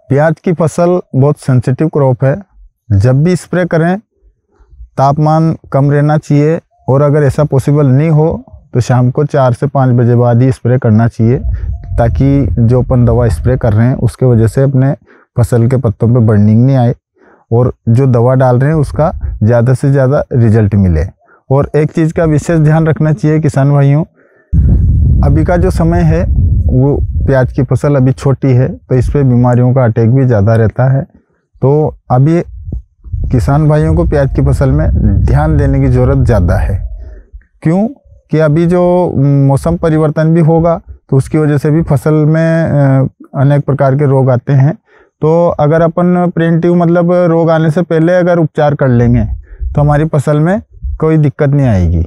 प्याज की फसल बहुत सेंसिटिव क्रॉप है। जब भी स्प्रे करें तापमान कम रहना चाहिए, और अगर ऐसा पॉसिबल नहीं हो तो शाम को 4 से 5 बजे बाद ही स्प्रे करना चाहिए, ताकि जो अपन दवा स्प्रे कर रहे हैं उसके वजह से अपने फसल के पत्तों पे बर्निंग नहीं आए और जो दवा डाल रहे हैं उसका ज़्यादा से ज़्यादा रिजल्ट मिले। और एक चीज़ का विशेष ध्यान रखना चाहिए किसान भाइयों, अभी का जो समय है वो प्याज की फसल अभी छोटी है तो इस पर बीमारियों का अटैक भी ज़्यादा रहता है। तो अभी किसान भाइयों को प्याज की फसल में ध्यान देने की ज़रूरत ज़्यादा है। क्यों कि अभी जो मौसम परिवर्तन भी होगा तो उसकी वजह से भी फसल में अनेक प्रकार के रोग आते हैं। तो अगर अपन प्रिवेंटिव मतलब रोग आने से पहले अगर उपचार कर लेंगे तो हमारी फसल में कोई दिक्कत नहीं आएगी।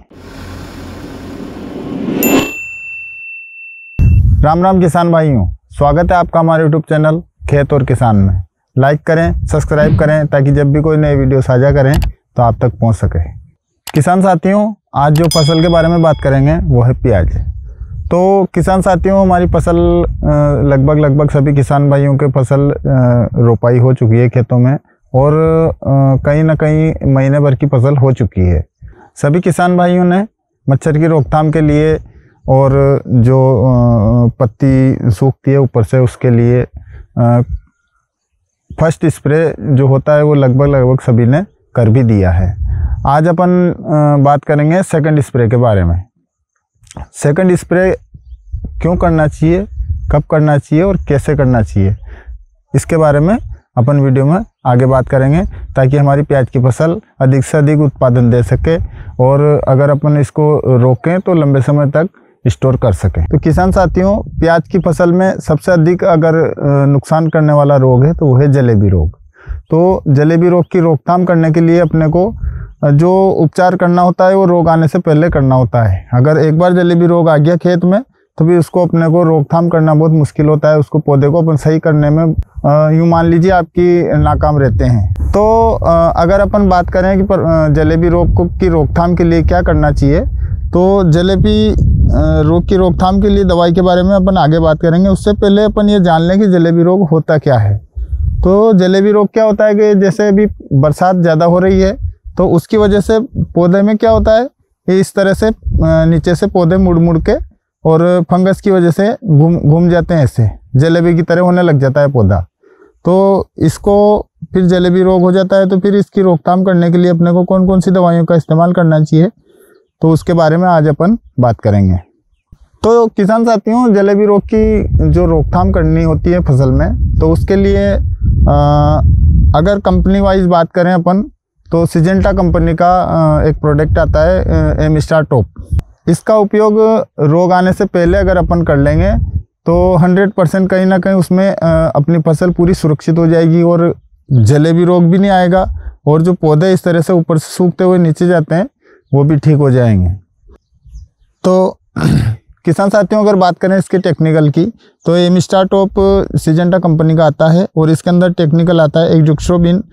राम राम किसान भाइयों, स्वागत है आपका हमारे यूट्यूब चैनल खेत और किसान में। लाइक करें, सब्सक्राइब करें ताकि जब भी कोई नए वीडियो साझा करें तो आप तक पहुंच सके। किसान साथियों, आज जो फसल के बारे में बात करेंगे वो है प्याज। तो किसान साथियों, हमारी फसल लगभग सभी किसान भाइयों के फसल रोपाई हो चुकी है खेतों में, और कहीं ना कहीं महीने भर की फसल हो चुकी है। सभी किसान भाइयों ने मच्छर की रोकथाम के लिए और जो पत्ती सूखती है ऊपर से उसके लिए फर्स्ट स्प्रे जो होता है वो लगभग सभी ने कर भी दिया है। आज अपन बात करेंगे सेकंड स्प्रे के बारे में। सेकंड स्प्रे क्यों करना चाहिए, कब करना चाहिए और कैसे करना चाहिए, इसके बारे में अपन वीडियो में आगे बात करेंगे, ताकि हमारी प्याज की फसल अधिक से अधिक उत्पादन दे सके और अगर अपन इसको रोकें तो लंबे समय तक स्टोर कर सकें। तो किसान साथियों, प्याज की फसल में सबसे अधिक अगर नुकसान करने वाला रोग है तो वो है जलेबी रोग। तो जलेबी रोग की रोकथाम करने के लिए अपने को जो उपचार करना होता है वो रोग आने से पहले करना होता है। अगर एक बार जलेबी रोग आ गया खेत में तो भी उसको अपने को रोकथाम करना बहुत मुश्किल होता है। उसको पौधे को अपन सही करने में यूँ मान लीजिए आपकी नाकाम रहते हैं। तो अगर अपन बात करें कि जलेबी रोग की रोकथाम के लिए क्या करना चाहिए, तो जलेबी रोग की रोकथाम के लिए दवाई के बारे में अपन आगे बात करेंगे। उससे पहले अपन ये जान लें कि जलेबी रोग होता क्या है। तो जलेबी रोग क्या होता है कि जैसे अभी बरसात ज़्यादा हो रही है तो उसकी वजह से पौधे में क्या होता है कि इस तरह से नीचे से पौधे मुड़ के और फंगस की वजह से घूम जाते हैं, ऐसे जलेबी की तरह होने लग जाता है पौधा। तो इसको फिर जलेबी रोग हो जाता है। तो फिर इसकी रोकथाम करने के लिए अपने को कौन कौन सी दवाइयों का इस्तेमाल करना चाहिए, तो उसके बारे में आज अपन बात करेंगे। तो किसान साथियों, जलेबी रोग की जो रोकथाम करनी होती है फसल में, तो उसके लिए अगर कंपनी वाइज बात करें अपन तो सिजेंटा कंपनी का एक प्रोडक्ट आता है एमिस्टार टॉप। इसका उपयोग रोग आने से पहले अगर अपन कर लेंगे तो 100% कहीं ना कहीं उसमें अपनी फसल पूरी सुरक्षित हो जाएगी और जलेबी रोग भी नहीं आएगा, और जो पौधे इस तरह से ऊपर से सूखते हुए नीचे जाते हैं वो भी ठीक हो जाएंगे। तो किसान साथियों, अगर बात करें इसके टेक्निकल की, तो एमिस्टार टॉप सिजेंटा कंपनी का आता है और इसके अंदर टेक्निकल आता है एग्जोक्स्ट्रोबिन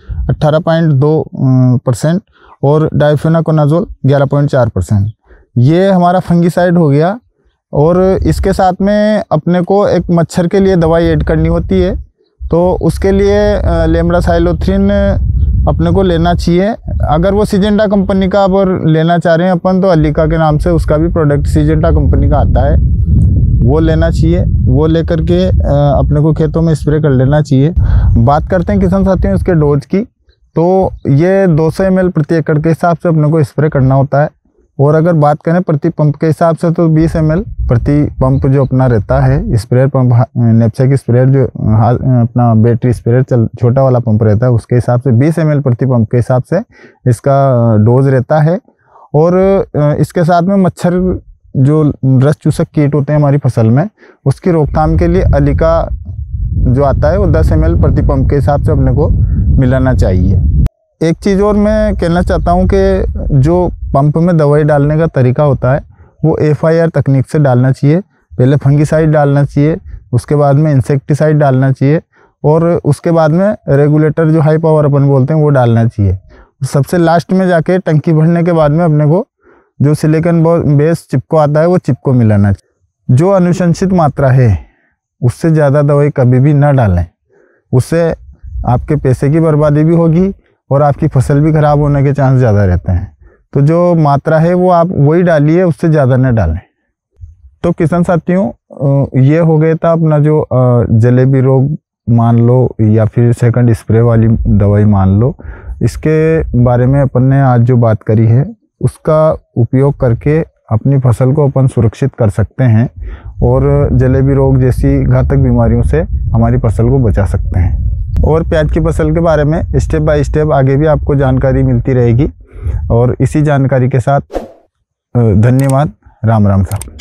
18.2% और डाइफेनाकोनाजोल 11.4%। ये हमारा फंगिसाइड हो गया। और इसके साथ में अपने को एक मच्छर के लिए दवाई ऐड करनी होती है, तो उसके लिए लेम्डासाइलोथ्रिन अपने को लेना चाहिए। अगर वो सिजेंटा कंपनी का अगर लेना चाह रहे हैं अपन तो अलीका के नाम से उसका भी प्रोडक्ट सिजेंटा कंपनी का आता है, वो लेना चाहिए। वो लेकर के अपने को खेतों में स्प्रे कर लेना चाहिए। बात करते हैं किसान साथियों इसके डोज की, तो ये 200 ml प्रति एकड़ के हिसाब से अपने को स्प्रे करना होता है। और अगर बात करें प्रति पंप के हिसाब से तो 20 ml प्रति पंप जो अपना रहता है स्प्रेयर पंप, नेपसेक स्प्रेयर जो अपना बैटरी स्प्रेयर छोटा वाला पंप रहता है उसके हिसाब से 20 ml प्रति पंप के हिसाब से इसका डोज रहता है। और इसके साथ में मच्छर जो रस चूसक कीट होते हैं हमारी फसल में, उसकी रोकथाम के लिए अलीका जो आता है वो 10 ml प्रति पंप के हिसाब से अपने को मिलाना चाहिए। एक चीज़ और मैं कहना चाहता हूँ कि जो पंप में दवाई डालने का तरीका होता है वो FIR तकनीक से डालना चाहिए। पहले फंगिसाइड डालना चाहिए, उसके बाद में इंसेक्टिसाइड डालना चाहिए, और उसके बाद में रेगुलेटर जो हाई पावर अपन बोलते हैं वो डालना चाहिए। सबसे लास्ट में जाके टंकी भरने के बाद में अपने को जो सिलिकॉन बेस चिपको आता है वो चिपको मिलाना चाहिए। जो अनुशंसित मात्रा है उससे ज़्यादा दवाई कभी भी ना डालें। उससे आपके पैसे की बर्बादी भी होगी और आपकी फसल भी खराब होने के चांस ज़्यादा रहते हैं। तो जो मात्रा है वो आप वही डालिए, उससे ज़्यादा न डालें। तो किसान साथियों, ये हो गया था अपना जो जलेबी रोग मान लो या फिर सेकंड स्प्रे वाली दवाई मान लो, इसके बारे में अपन ने आज जो बात करी है उसका उपयोग करके अपनी फसल को अपन सुरक्षित कर सकते हैं और जलेबी रोग जैसी घातक बीमारियों से हमारी फसल को बचा सकते हैं। और प्याज की फसल के बारे में स्टेप बाय स्टेप आगे भी आपको जानकारी मिलती रहेगी। और इसी जानकारी के साथ धन्यवाद। राम राम साहब।